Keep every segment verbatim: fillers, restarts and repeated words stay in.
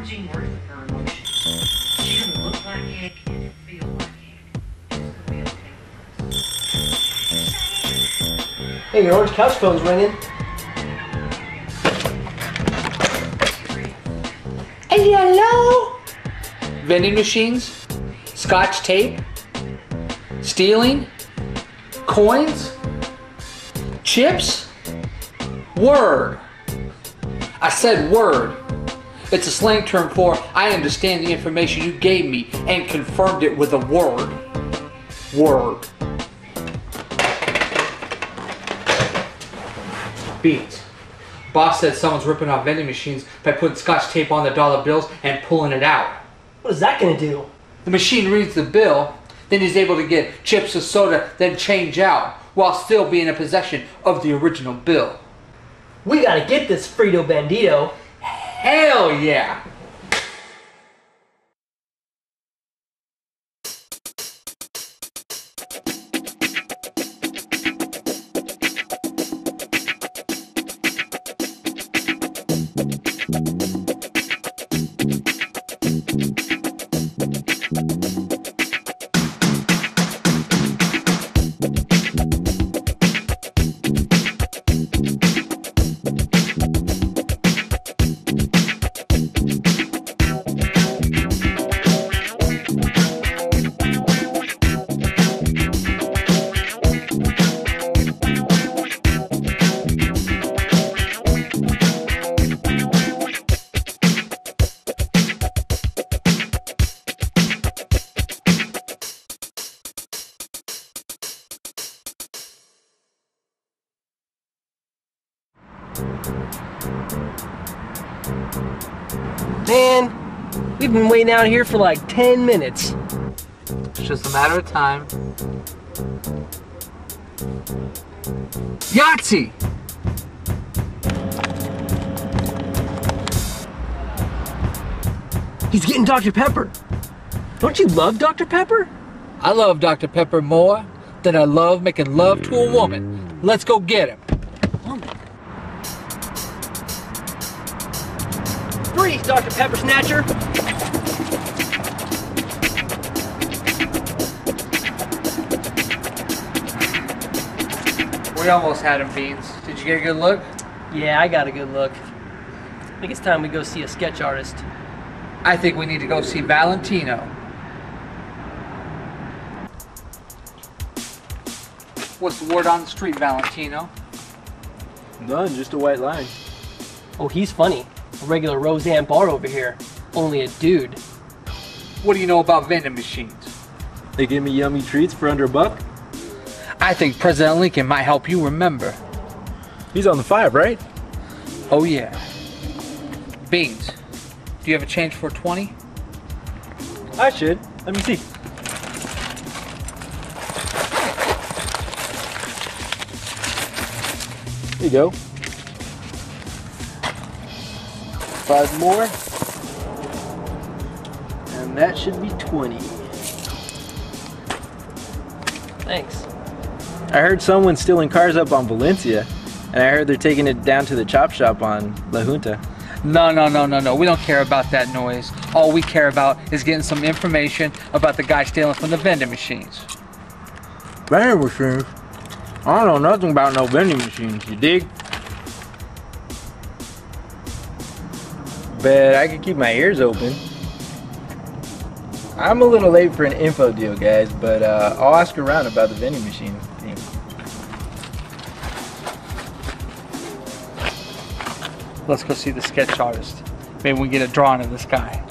challenging words with her emotions. She doesn't look like it, can't feel like it. It's gonna be okay with us. Hey, your orange couch phone's ringing. Hey, hello? Vending machines? Scotch tape? Stealing? Coins? Chips? Word. I said word. It's a slang term for I understand the information you gave me and confirmed it with a word. Word. Beat. Boss said someone's ripping off vending machines by putting scotch tape on the dollar bills and pulling it out. What is that gonna do? The machine reads the bill, then he's able to get chips of soda, then change out, while still being in possession of the original bill. We gotta get this Frito Bandito. Hell yeah! Man, we've been waiting out here for like ten minutes. It's just a matter of time. Yahtzee! He's getting Doctor Pepper. Don't you love Doctor Pepper? I love Doctor Pepper more than I love making love to a woman. Let's go get him. Freeze, Doctor Pepper Snatcher. We almost had him, Beans. Did you get a good look? Yeah, I got a good look. I think it's time we go see a sketch artist. I think we need to go see Valentino. What's the word on the street, Valentino? None, just a white line. Oh, he's funny. A regular Roseanne Barr over here. Only a dude. What do you know about vending machines? They give me yummy treats for under a buck? I think President Lincoln might help you remember. He's on the five, right? Oh yeah. Beans, do you have a change for a twenty? I should. Let me see. There you go. Five more. And that should be twenty. Thanks. I heard someone's stealing cars up on Valencia, and I heard they're taking it down to the chop shop on La Junta. No, no, no, no, no. We don't care about that noise. All we care about is getting some information about the guy stealing from the vending machines. Vending machines? I don't know nothing about no vending machines, you dig? But I could keep my ears open. I'm a little late for an info deal, guys, but uh, I'll ask around about the vending machine thing. Let's go see the sketch artist. Maybe we can get a drawing of this guy.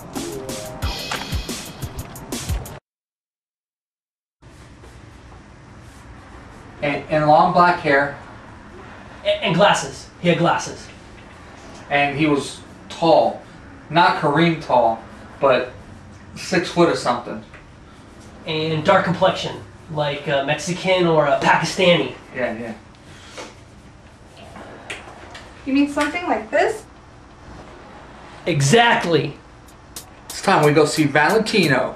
And, and long black hair. And, and glasses. He had glasses. And he was tall. Not Kareem tall, but six foot or something. And dark complexion. Like a Mexican or a Pakistani. Yeah, yeah. You mean something like this? Exactly. It's time we go see Valentino.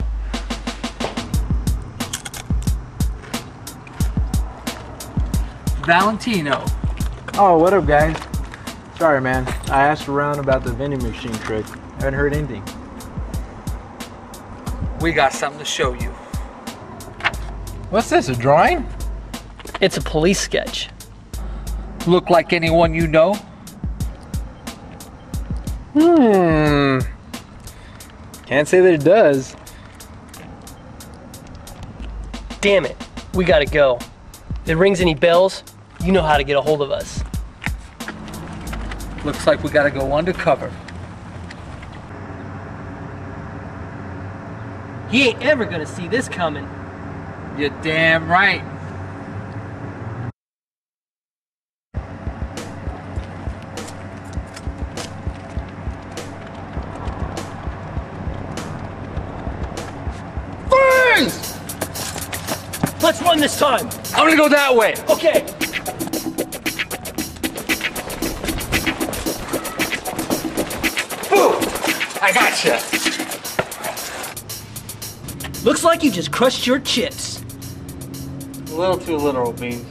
Valentino. Oh, what up, guys? Sorry, man. I asked around about the vending machine trick. I haven't heard anything. We got something to show you. What's this, a drawing? It's a police sketch. Look like anyone you know? Hmm. Can't say that it does. Damn it, we gotta go. If it rings any bells, you know how to get a hold of us. Looks like we gotta go undercover. He ain't ever gonna see this coming. You're damn right. Freeze! Let's run this time. I'm gonna go that way. Okay. Boom! I gotcha. Looks like you just crushed your chips. A little too literal, Bean.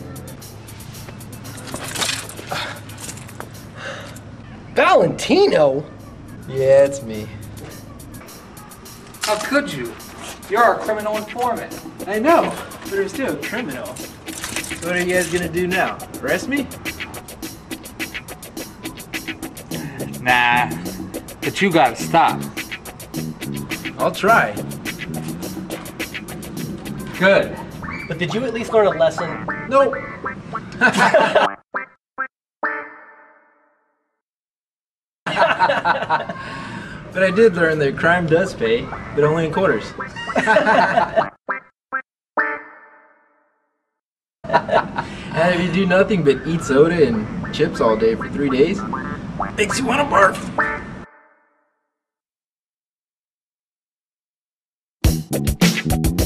Valentino? Yeah, it's me. How could you? You're our criminal informant. I know, but I'm still a criminal. What are you guys gonna do now? Arrest me? Nah, but you gotta stop. I'll try. Good. But did you at least learn a lesson? Nope. But I did learn that crime does pay, but only in quarters. And if you do nothing but eat soda and chips all day for three days, makes you want to barf.